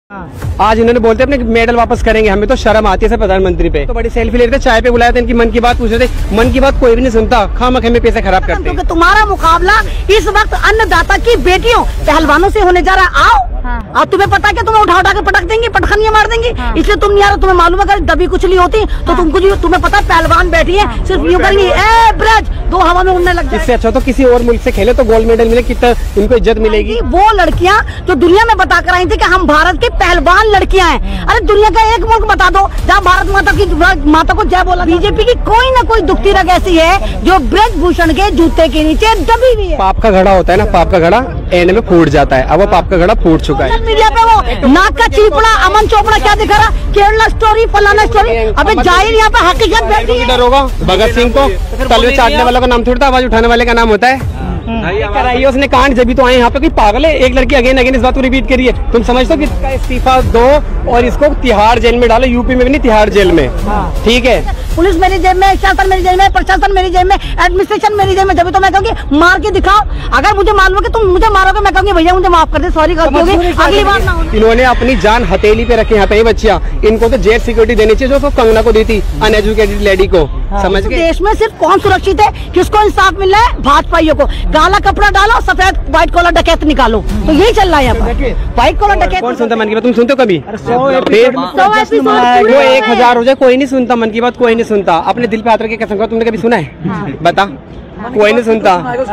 आज इन्होंने बोलते अपने मेडल वापस करेंगे, हमें तो शर्म आती है प्रधानमंत्री पे। तो बड़ी सेल्फी ले रहे थे, चाय पे बुलाया था, इनकी मन की बात पूछ रहे थे। मन की बात कोई भी नहीं सुनता, खामखे में पैसे खराब करते हैं। तुम्हारा मुकाबला इस वक्त अन्नदाता की बेटियों पहलवानों से होने जा रहा। आओ और तुम्हें पता है कि तुम्हें उठा के पटक देंगी, पटखनियां मार देंगी, इसलिए तुम नहीं आ रहे। तुम्हें मालूम है दबी कुचली होती तो तुम्हें पता पहलवान बैठी है, सिर्फ यूं करेंगी ब्रज दो हवा में उड़ने लग जाए। इससे अच्छा तो किसी और मुल्क से खेले तो गोल्ड मेडल मिले, कितना इनको इज्जत मिलेगी। वो लड़कियां जो दुनिया में बता कर आई थी कि हम भारत की पहलवान लड़कियां हैं। अरे दुनिया का एक मुल्क बता दो जहाँ भारत माता को जय बोला। बीजेपी की कोई न कोई दुखती रग ऐसी है जो ब्रजभूषण के जूते के नीचे दबी हुई है। पाप का घड़ा होता है ना, पाप का घड़ा एंड में फूट जाता है। अब वो पाप का घड़ा फूट चुका है। मीडिया पे वो नाक का चीपड़ा अमन चोपड़ा क्या दिखा रहा, केरला स्टोरी फलाना स्टोरी। अबे जाहिर यहाँ पे हकीकत बैठी है। डर होगा भगत सिंह को तलवे चाटने वाला का नाम थोड़ी था, आवाज उठाने वाले का नाम होता है। कराइए उसने कांड, जब भी तो आए यहाँ पे। कोई पागल है? एक लड़की अगेन इस बात को रिपीट करिए। तुम समझते हो कि इसका इस्तीफा दो और इसको तिहाड़ जेल में डालो। यूपी में भी नहीं, तिहाड़ जेल में। ठीक है, पुलिस मेरी जेब में, शासन मेरी जेब में, प्रशासन मेरी जेब में, एडमिनिस्ट्रेशन मेरी जेब में। जब तो मैं कहूँगी मार के दिखाओ। अगर मुझे मालूम है कि तुम मुझे मारोगे, मैं कहूँगी भैया मुझे माफ कर दे, सॉरी कर दोगे, अगली बार ना हो। इन्होंने अपनी जान हथेली पे रखी यहाँ पे बच्चियाँ। इनको तो जेल सिक्योरिटी देनी चाहिए जो कंगना को दी थी, अनएजुकेटेड लेडी को। समझ गए? देश में सिर्फ कौन सुरक्षित है, किसको इंसाफ मिल रहा है? भाजपाइयों को। काला कपड़ा डालो, सफेद व्हाइट कॉलर डकैत निकालो, तो यही चल रहा है यहाँ पर। व्हाइट कॉलर डकैत कौन सुनता मन की बात? तुम सुनते हो कभी? वो 1000 हो जाए कोई नहीं सुनता मन की बात, कोई नहीं सुनता। अपने दिल पे हाथ रख के कसम खाओ, तुमने कभी सुना है? बता, कोई नहीं सुनता।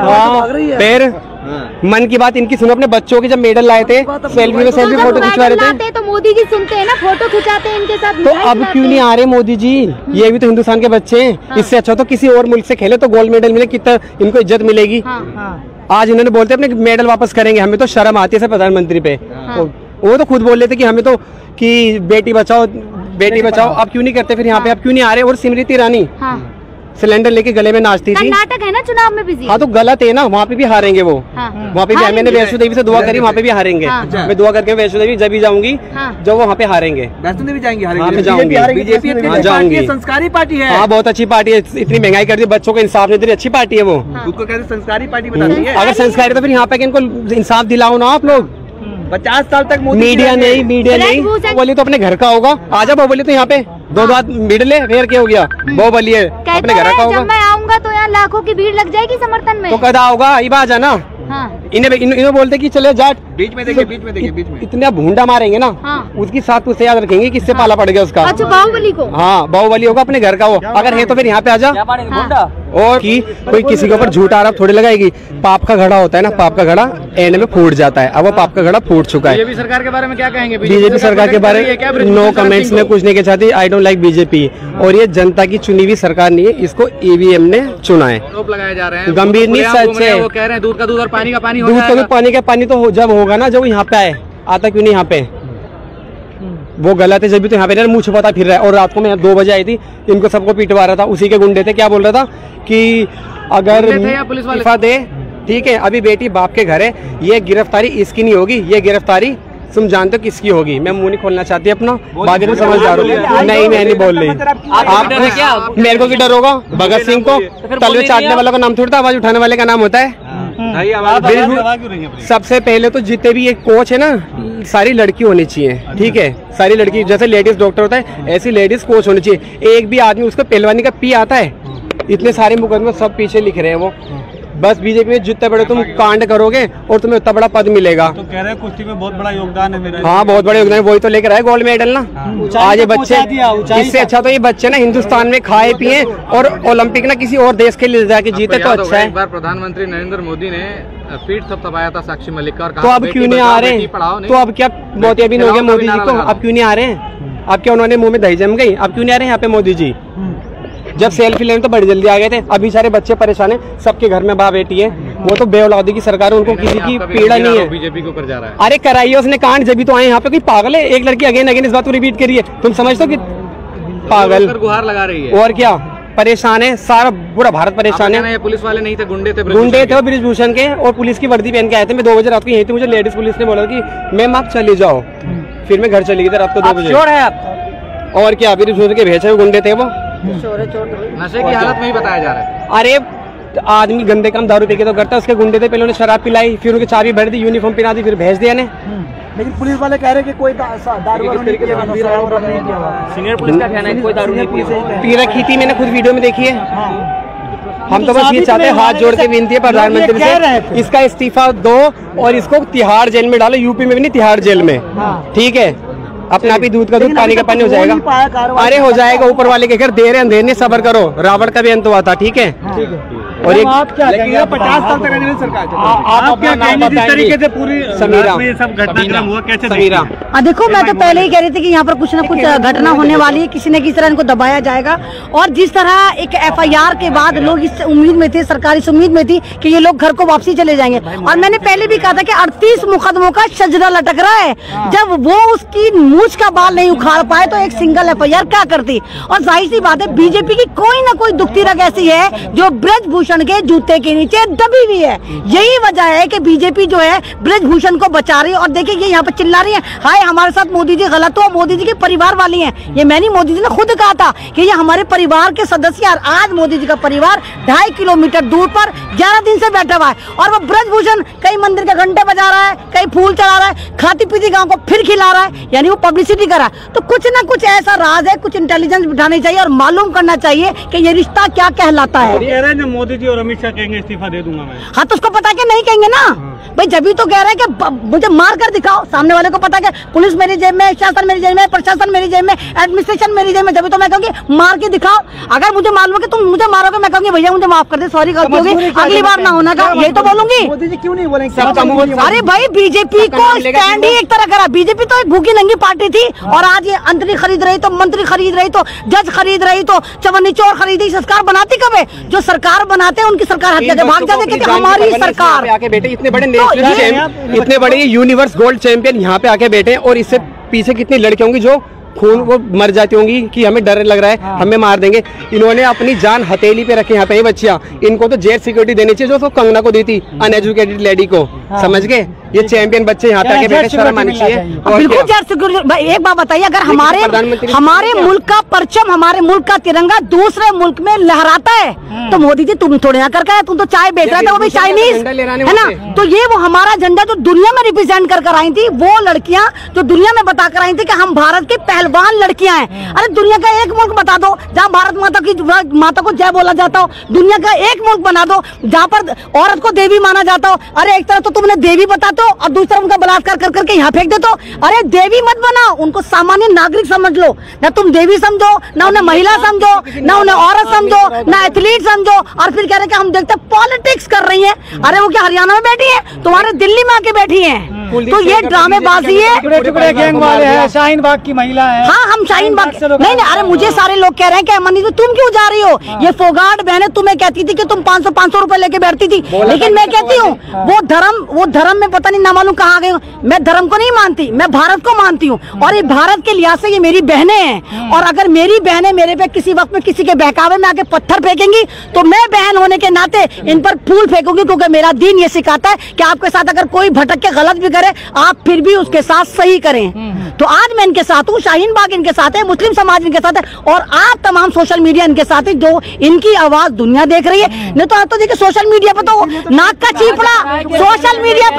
फिर मन की बात इनकी सुनो। अपने बच्चों के जब मेडल लाए थे, सेल्फी में सेल्फी फोटो खिंचवा रहे थे, तो मोदी जी सुनते हैं ना, फोटो खिंचाते हैं इनके साथ। तो अब क्यों नहीं आ रहे मोदी जी? ये भी तो हिंदुस्तान के बच्चे हैं। इससे अच्छा तो किसी और मुल्क से खेले तो गोल्ड मेडल मिले, कितना इनको इज्जत मिलेगी। आज इन्होंने बोलते अपने मेडल वापस करेंगे, हमें तो शर्म आती है प्रधानमंत्री पे। वो तो खुद बोल रहे थे कि हमें तो कि बेटी बचाओ बेटी बचाओ। अब क्यों नहीं करते फिर यहाँ पे? अब क्यों नहीं आ रहे? और स्मृति ईरानी सिलेंडर लेके गले में नाचती थी। नाटक है ना, चुनाव में बिजी। हाँ तो गलत है ना, वहाँ पे भी हारेंगे वो। वहाँ पे भी मैंने वैष्णो देवी से दुआ करी, वहाँ पे भी हारेंगे। मैं दुआ करके वैष्णो देवी जब भी जाऊंगी, जब वहाँ पे हारेंगे। वैष्णो देवी जाएंगे, वहाँ पे जाऊंगी। बीजेपी जाऊंगी, संस्कारी पार्टी है। हाँ बहुत अच्छी पार्टी है, इतनी महंगाई कर दी, बच्चों को इंसाफ नहीं दे रही, अच्छी पार्टी है वो। खुद को कहते संस्कारी पार्टी बताती है। अगर संस्कारी तो फिर यहाँ पे इनको इंसाफ दिलाओ ना आप लोग। 50 साल तक मीडिया नहीं बोली तो अपने घर का होगा। आजा बाहुबली तो यहाँ पे दो हाथ मिड ले, फिर क्या हो गया? बाहुबली है, अपने घर का होगा। जब मैं आऊंगा तो यहाँ लाखों की भीड़ लग जाएगी समर्थन में। तो कदा होगा इबा जाना। इन्हें बोलते कि चले जाट बीच में देखिए, बीच में देखिए, बीच में इतना भूंडा मारेंगे ना, उसकी साथ तो याद रखेंगे किससे पाला पड़ गया उसका। अच्छा बाहुबली को? हाँ बाहुबली होगा, अपने घर का वो। अगर है तो फिर यहाँ पे आजा। और कि कोई किसी के ऊपर झूठ आरोप थोड़ी लगाएगी। पाप का घड़ा होता है ना, पाप का घड़ा एंड में फूट जाता है। अब वो पाप का घड़ा फूट चुका है। बीजेपी सरकार के बारे में क्या कहेंगे? बीजेपी सरकार के बारे में नो कमेंट्स में कुछ नहीं कहना चाहती। I don't like BJP. और ये जनता की चुनी हुई सरकार नहीं है, इसको ईवीएम ने चुना है। आरोप लगाए जा रहे हैं, गंभीर नहीं, सच है। वो कह रहे हैं दूध का दूध और पानी का पानी हो दूध जाएगा। का पानी का पानी तो जब होगा ना, जब यहाँ पे आए। आता क्यों नहीं यहाँ पे? वो गलत है, जब भी तो यहाँ पे मुँह छुपाता फिर रहा है। और रात को मैं 2 बजे आई थी, इनको सबको पिटवा रहा था, उसी के गुंडे थे। क्या बोल रहा था कि अगर इस्तीफा दे, ठीक है, अभी बेटी बाप के घर है, ये गिरफ्तारी इसकी नहीं होगी, ये गिरफ्तारी तुम जानते हो किसकी होगी। मैं मुंह नहीं खोलना चाहती अपना, बाद में समझदार हो। नहीं मैं नहीं बोल रही। आप मेरे को भी डर होगा भगत सिंह को तलवे चाटने वाला का नाम थोड़ी था, आवाज उठाने वाले का नाम होता है। सबसे पहले तो जितने भी ये कोच है ना, सारी लड़की होनी चाहिए। ठीक है, सारी लड़की, जैसे लेडीज डॉक्टर होता है ऐसी लेडीज कोच होनी चाहिए। एक भी आदमी उसको पहलवानी का पी आता है? इतने सारे मुकदमे सब पीछे लिख रहे हैं वो। बस बीजेपी में जितने बड़े तुम कांड करोगे और तुम्हें उतना बड़ा पद मिलेगा। तो कह रहे हैं कुश्ती में बहुत बड़ा योगदान है मेरा। हाँ बहुत बड़ा योगदान है, वही तो लेकर आए गोल्ड मेडल ना। आज ये बच्चे, इससे अच्छा तो ये बच्चे ना हिंदुस्तान में खाए पिए और ओलंपिक ना किसी और देश के लिए जाके जीते तो अच्छा है। एक बार प्रधानमंत्री नरेंद्र मोदी ने पीठ थपथपाया था साक्षी मलिक का, तो अब क्यों नहीं आ रहे? तो अब क्या मोतियाबिंद हो गया मोदी जी को? अब क्यों नहीं आ रहे हैं? अब क्या उन्होंने मुंह में दही जम गई? अब क्यों नहीं आ रहे हैं यहाँ पे मोदी जी? जब सेल्फी लेने तो बड़ी जल्दी आ गए थे। अभी सारे बच्चे परेशान हैं, सबके घर में बाप बेटी है। वो तो बेऔलादी की सरकार है, उनको किसी की पीड़ा नहीं है। बीजेपी को कर जा रहा है। अरे कराइए उसने कांड, जब भी तो आए यहाँ पे। कोई पागल है? एक लड़की अगेन इस बात को रिपीट करिए। तुम समझते हो कि पागल गुहार लगा रही है? और क्या, परेशान है, सारा पूरा भारत परेशान है। पुलिस वाले नहीं थे, गुंडे थे। गुंडे थे ब्रिजभूषण के, और पुलिस की वर्दी पहन के आए थे। मैं 2 बजे रात को यही थी, मुझे लेडीज पुलिस ने बोला कि मैम आप चले जाओ। फिर मैं घर चली गई थी रात को 2 बजे। चोर है आप? और क्या, ब्रिजभूषण के भेजे हुए गुंडे थे वो। नशे की हालत में ही बताया जा रहा है। अरे आदमी गंदे काम दारू पी के तो करता है। उसके गुंडे थे, पहले उन्हें शराब पिलाई, फिर उनकी चाबी भर दी, यूनिफॉर्म पहना दी, फिर भेज दिया ने। लेकिन पुलिस वाले कह रहे हैं कि कोई दारू नहीं किया, सीनियर पुलिस का कहना है कोई दारू नहीं पी रखी थी, मैंने खुद वीडियो में देखी है। हम तो बस ये चाहते हैं, हाथ जोड़ के विनती है प्रधानमंत्री से, इसका इस्तीफा दो और इसको तिहाड़ जेल में डालो, यूपी में भी नहीं, तिहाड़ जेल में, ठीक है। अपना भी दूध का दूध, पानी का पानी हो जाएगा। अरे हो जाएगा, ऊपर वाले के घर दे रहे अंधेर, सब्र करो, रावण का भी अंत हुआ था, ठीक है। और एक आप क्या कहेंगे? 50 साल तक रहने सरकार, आप क्या कहेंगे जिस तरीके से पूरी समीरा में सब घटनाक्रम हुआ, कैसे समीरा? देखो, मैं तो पहले ही कह रही थी कि यहाँ पर कुछ न कुछ घटना होने वाली है, किसी न किसी तरह इनको दबाया जाएगा। और जिस तरह एक FIR के बाद लोग इस उम्मीद में थे, सरकार इस उम्मीद में थी कि ये लोग घर को वापसी चले जाएंगे। और मैंने पहले भी कहा था कि 38 मुकदमों का शजरा लटक रहा है, जब वो उसकी मूछ का बाल नहीं उखाड़ पाए तो एक सिंगल FIR क्या करती। और जाहिर सी बात है, बीजेपी की कोई ना कोई दुखती रग ऐसी है जो ब्रजभूषण के जूते के नीचे दबी हुई है। यही वजह है कि बीजेपी जो है ब्रजभूषण को बचा रही है। और देखिए, ये यहाँ पर चिल्ला रही है, हाय हमारे साथ मोदी जी गलत हो, मोदी जी के परिवार वाली हैं। ये मैंने, मोदी जी ने खुद कहा था कि ये हमारे परिवार के सदस्य। आज मोदी जी का परिवार 2.5 किलोमीटर दूर पर 11 दिन से बैठा हुआ है, और वो ब्रजभूषण कई मंदिर के घंटे बजा रहा है, कई फूल चढ़ा रहा है, खाती पीती गाँव को फिर खिला रहा है, यानी वो पब्लिसिटी कर रहा है। तो कुछ ना कुछ ऐसा राज है, कुछ इंटेलिजेंस बिठानी चाहिए और मालूम करना चाहिए कि ये रिश्ता क्या कहलाता है। कह रहे हैं मोदी जी और अमित शाह कहेंगे इस्तीफा दे दूंगा मैं। हाँ, तो उसको पता है कि नहीं कहेंगे ना भाई, जब भी तो कह रहे हैं कि मुझे मार कर दिखाओ। सामने वाले को पता है कि पुलिस मेरी जेब में, शासन मेरी जेब में, प्रशासन मेरी जेब में, एडमिनिस्ट्रेशन मेरी जेब में, जब तो मैं कहूँगी मार के दिखाओ। अगर मुझे मालूम है कि तुम मुझे मारोगे, मैं कहूँगी भैया मुझे माफ कर दे, सॉरी गलती होगी, अगली बार ना होना का, यही तो बोलूंगी। मोदी जी क्यों नहीं बोलेंगे? अरे भाई, बीजेपी को स्टैंड ही एक तरह करा। बीजेपी तो एक भूखी नंगी पार्टी थी, और आज ये अंतरी खरीद रही तो मंत्री खरीद रही तो जज खरीद रही तो चवन्नी चोर खरीदी। सरकार बनाती कब है? जो सरकार बनाते हैं उनकी सरकार हत्या के भाग जाते हैं, हमारी सरकार आके बैठे, इतने बड़े इतने बड़े यूनिवर्स गोल्ड चैंपियन यहाँ पे आके बैठे, और इससे पीछे कितनी लड़कियों की जो खून वो मर जाती होंगी कि हमें डर लग रहा है, हमें मार देंगे। इन्होंने अपनी जान हथेली पे रखी। यहाँ पे बच्चियां, इनको तो जेल सिक्योरिटी देनी चाहिए जो कंगना को दी थी, अनएजुकेटेड लेडी को, समझ गए? ये चैंपियन बच्चे यहाँ पे आके बैठे, शर्म आनी चाहिए। बिल्कुल जेल सिक्योरिटी। एक बात बताइए, अगर हमारे मुल्क का परचम, हमारे मुल्क का तिरंगा दूसरे मुल्क में लहराता है, तो मोदी जी तुम थोड़े ना करके, तुम तो चाय बेच रहे थे, वो भी चाइनीज है ना। तो ये वो हमारा झंडा जो दुनिया में रिप्रेजेंट कर आई थी, वो लड़कियां जो दुनिया में बता कर आई थी कि हम भारत की पहलवान लड़कियां हैं। अरे दुनिया का एक मुल्क बता दो जहाँ भारत माता को जय बोला जाता हो। दुनिया का एक मुल्क बना दो जहाँ पर औरत को देवी माना जाता हो। अरे एक तरफ तो तुमने देवी बताते हो और दूसरा उनका बलात्कार कर करके यहाँ फेंक देते हो। अरे देवी मत बनाओ, उनको सामान्य नागरिक समझ लो। ना तुम देवी समझो, ना उन्हें महिला समझो, ना उन्हें औरत समझो, ना एथलीट समझो, और फिर कह रहे कि हम देखते पॉलिटिक्स कर रही है। अरे वो क्या हरियाणा में बैठी है? तुम्हारे दिल्ली में आके बैठी है। तो ये ड्रामेबाजी है। टुकड़े गैंग वाले हैं, शाहीन बाग की महिला है। हाँ, हम शाहीन बाग नहीं। अरे मुझे सारे लोग कह रहे हैं कि अमनी तो तुम क्यों जा रही हो? ये फोगाट बहने तुम्हें कहती थी कि तुम 500 रुपए लेके बैठती थी, लेकिन मैं कहती हूँ वो धर्म में पता नहीं ना मालूम कहाँ गए। मैं धर्म को नहीं मानती, मैं भारत को मानती हूँ, और ये भारत के लिहाज से ये मेरी बहनें हैं। और अगर मेरी बहनें मेरे पे किसी वक्त में किसी के बहकावे में आके पत्थर फेंकेंगी, तो मैं बहन होने के नाते इन पर फूल फेंकूंगी, क्योंकि मेरा दीन ये सिखाता है कि आपके साथ अगर कोई भटक के गलत भी करे, आप फिर भी उसके साथ सही करें। तो आज मैं इनके साथ हूँ, शाहीन बाग इनके साथ है, मुस्लिम समाज इनके साथ है, और आप तमाम सोशल मीडिया इनके साथ है, जो इनकी आवाज दुनिया देख रही है। नहीं तो आप तो देखिए सोशल मीडिया पे तो नाक का चीपड़ा, सोशल मीडिया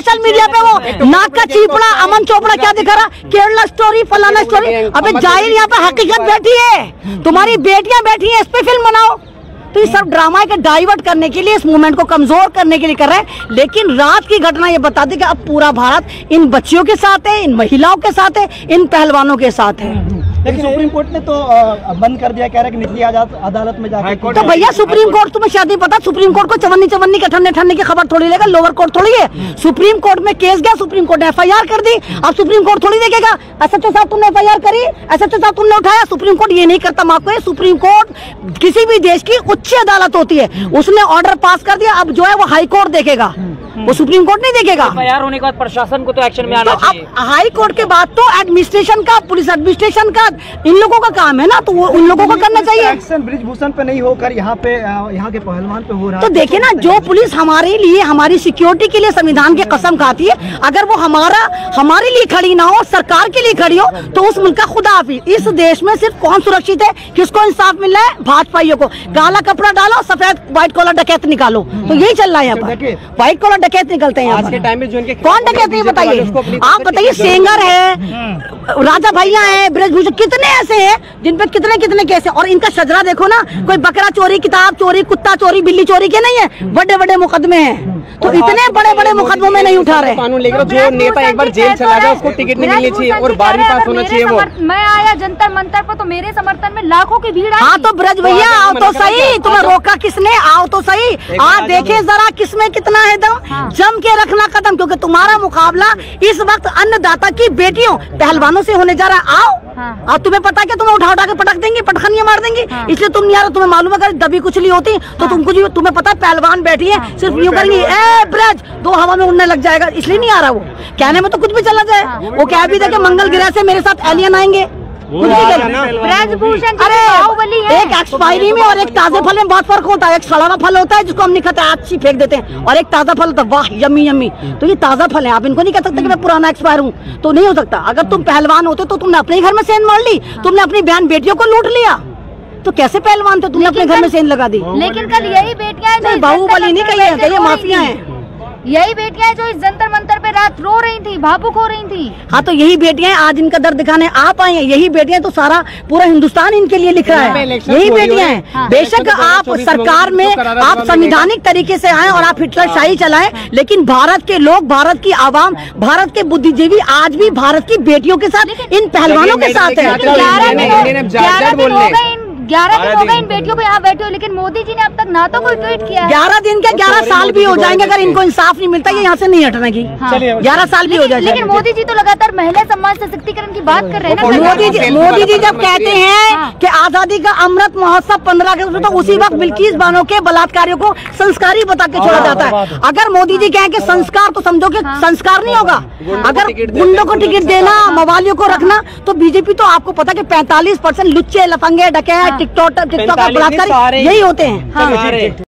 पे वो नाक का चीपड़ा अमन चोपड़ा क्या दिखा रहा, केरला स्टोरी, फलाना स्टोरी। अबे जाहिर यहाँ पे हकीकत बैठी है, तुम्हारी बेटियां बैठी हैं, इस पे फिल्म बनाओ। तो ये सब ड्रामा के डाइवर्ट करने के लिए, इस मूवमेंट को कमजोर करने के लिए कर रहे हैं। लेकिन रात की घटना ये बताती कि अब पूरा भारत इन बच्चियों के साथ है, इन महिलाओं के साथ है, इन पहलवानों के साथ है। लेकिन सुप्रीम कोर्ट ने तो बंद कर दिया, कह रहा है कि निचली अदालत में जाके। तो भैया सुप्रीम कोर्ट, तुम्हें शायद नहीं पता, सुप्रीम कोर्ट को चवन्नी के ठन्ने की खबर थोड़ी लेगा, लोअर कोर्ट थोड़ी है। सुप्रीम कोर्ट में केस गया, सुप्रीम कोर्ट ने FIR कर दी। अब सुप्रीम कोर्ट थोड़ी देखेगा SHO साहब तुमने FIR करी, SHO साहब तुमने उठाया। सुप्रीम कोर्ट ये नहीं करता, माफ करिए। सुप्रीम कोर्ट किसी भी देश की उच्च अदालत होती है, उसने ऑर्डर पास कर दिया, अब जो है वो हाई कोर्ट देखेगा। वो सुप्रीम कोर्ट नहीं देखेगा। एफआईआर होने के बाद प्रशासन को तो एक्शन में तो आना चाहिए। अब हाई कोर्ट के बाद तो एडमिनिस्ट्रेशन का, पुलिस एडमिनिस्ट्रेशन का, इन लोगों का काम है ना, तो वो उन लोगों को करना चाहिए। एक्शन ब्रिजभूषण पे नहीं होकर यहाँ के पहलवान पे हो रहा है। तो देखिए ना, जो पुलिस हमारे लिए, हमारी सिक्योरिटी के लिए संविधान की कसम खाती है, अगर वो हमारे लिए खड़ी ना हो, सरकार के लिए खड़ी हो, तो उस मुल्क का खुदा हाफिज। इस देश में सिर्फ कौन सुरक्षित है, किसको इंसाफ मिल रहा है? भाजपाइयों को। काला कपड़ा डालो, सफेद व्हाइट कॉलर डकैत निकालो, तो यही चल रहा है यहाँ पर। व्हाइट कॉलर डकैत निकलते हैं आज के टाइम में जो इनके कौन डकैत नहीं बताइए आप, बताइए। सेंगर है, राजा भैया है, ब्रजभूषण, कितने ऐसे हैं जिन पे कितने कितने केस हैं। और इनका शजरा देखो ना, कोई बकरा चोरी, किताब चोरी, कुत्ता चोरी, बिल्ली चोरी के नहीं है, बड़े बड़े मुकदमे हैं। तो इतने बड़े बड़े मुकदमों में नहीं उठा रहे। कानून लेकर जो नेता एक बार जेल चला गया उसको टिकट नहीं मिलनी चाहिए और 12वीं पास होना चाहिए। वो मैं आया जंतर मंतर पर, तो मेरे समर्थन में लाखों की भीड़ आई। हाँ तो ब्रज भैया आओ तो सही, तुम्हें रोका किसने? आओ तो सही, आप देखे जरा किसमें कितना है दम। जम के रखना कदम, क्योंकि तुम्हारा मुकाबला इस वक्त अन्नदाता की बेटियों पहलवानों से होने जा रहा। आओ, और तुम्हें पता है कि तुम्हें उठा के पटक देंगे, पटखनियां मार देंगे। इसलिए तुम नहीं आ रहे। तुम्हें मालूम है अगर दबी कुचली होती तो तुम्हें पता है पहलवान बैठी है, सिर्फ यूं करेंगे, ए ब्रज, दो हवा में उड़ने लग जाएगा। इसलिए नहीं आ रहा वो, कहने में तो कुछ भी चला जाए। वो कह भी दे कि मंगल ग्रह से मेरे साथ एलियन आएंगे, ब्रजभूषण अरे बाहुबली है। एक एक्सपायरी में और एक ताजे फल में बहुत फर्क होता है। एक सड़ा हुआ फल होता है जिसको हम नहीं खाते, आज ही फेंक देते हैं, और एक ताजा फल होता है, वाह यम्मी यम्मी। तो ये ताजा फल है, आप इनको नहीं कह सकते कि मैं पुराना एक्सपायर हूँ, तो नहीं हो सकता। अगर तुम पहलवान होते तो तुमने अपने घर में सेंध मार ली, तुमने अपनी बहन बेटियों को लूट लिया, तो कैसे पहलवान थे? तुमने अपने घर में सेंध लगा दी। लेकिन कल यही बेटियां हैं, बाहुबली नहीं कहिए, ये माफिया है। यही बेटियां जो इस जंतर मंतर पे रात रो रही थी, भावुक हो रही थी। हाँ तो यही बेटियां आज इनका दर्द दिखाने आप आए हैं। यही बेटियां तो सारा पूरा हिंदुस्तान इनके लिए लिख रहा है। यही बेटियां हैं। बेशक आप सरकार में आप संवैधानिक तरीके से आए और आप हिटलर शाही चलाएं, लेकिन भारत के लोग, भारत की आवाम, भारत के बुद्धिजीवी आज भी भारत की बेटियों के साथ, इन पहलवानों के साथ है। 11 दिन हो गए इन बेटियों को यहाँ बैठे हो, लेकिन मोदी जी ने अब तक ना तो कोई ट्वीट किया है। 11 दिन के 11 साल भी हो जाएंगे अगर इनको इंसाफ नहीं मिलता, ये यहाँ से नहीं हटने की। 11 साल भी हो जाएंगे। लेकिन मोदी जी तो लगातार महिला समाज सशक्तिकरण की बात कर रहे हैं ना। मोदी जी जब कहते हैं कि आजादी का अमृत महोत्सव 15 अगस्त, तो उसी वक्त बिल्किस बानो के बलात्कारियों को संस्कारी बता के छोड़ा जाता है। अगर मोदी जी कहें कि संस्कार, तो समझो कि संस्कार नहीं होगा। अगर गुंडों को टिकट देना, मवालियों को रखना, तो बीजेपी तो आपको पता कि 45% लुच्चे, लफंगे, डकैत, टिकटॉक का बलात्कारी यही होते हैं।